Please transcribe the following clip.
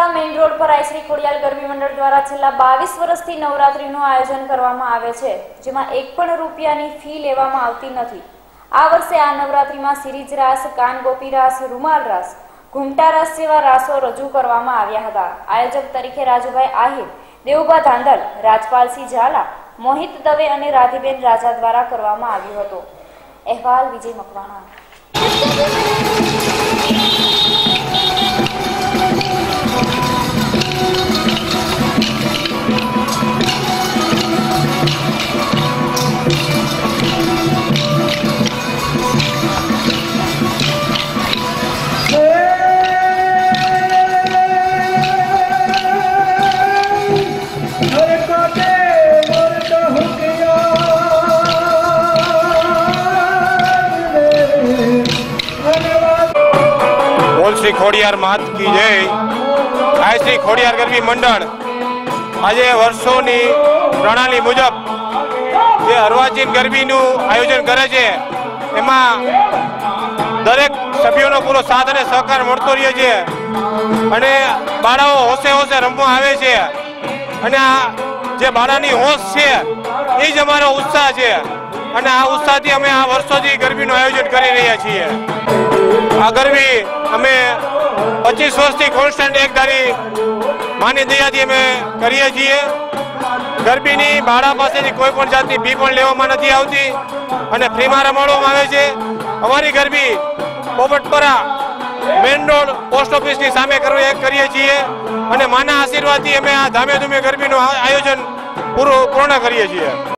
શહેરના main road પર આઈ ખોડિયાર ગરબી મંડળ દ્વારા છેલ્લા 22 વર્ષથી નવરાત્રીનું આયોજન કરવામાં આવે છે, જેમાં એક પણ રૂપિયાની ફી લેવામાં આવતી નથી। આ વર્ષે આ નવરાત્રીમાં સિરીજ રાસ, કાન ગોપી રાસ, રૂમાલ રાસ, ઘૂમટા રાસ જેવા રાસો રજૂ કરવામાં આવ્યા હતા। આયોજક તરીકે રાજુભાઈ આહિર, દેવુભા ધાંધલ, રાજપાલસિંહ ઝાલા, મોહિત દવે અને રાધીબેન રાજા દ્વારા કરવામાં આવ્યો હતો। અહેવાલ વિજય મકવાણા। श्री खोडियार मात की जय। आ श्री खोडियार गरबी मंडल आज वर्षों प्रणाली मुजब जे अर्वाचीन गरबी आयोजन करे छे, एमां दरेक सभ्यों पूरो साथ और सहकार मळतो रहे छे अने बाळाओ होशे होशे रमवा आवे छे अने आ जे बाळानी होश छे ए ज अमारो उत्साह छे अने आ उत्साहथी अमे आ वर्षोथी गरबीनुं आयोजन करी रह्या छीए। आ गरबी अमे 25 वर्षथी कोन्स्टंट एक धारी मानी दयाथी अमे करीए छीए। गरबीनी भाड़ा पासेथी कोई पण जातनी फी पण लेवामां नथी आवती अने फ्रीमां रमाडवामां आवे छे। अमारी गरबी पोपटपरा मेन रोड पोस्ट ऑफिसनी सामे करीए छीए अने माना आशीर्वादथी अमे आ धामे धूमे गरबीनुं आयोजन पूर्ण करीए छीए।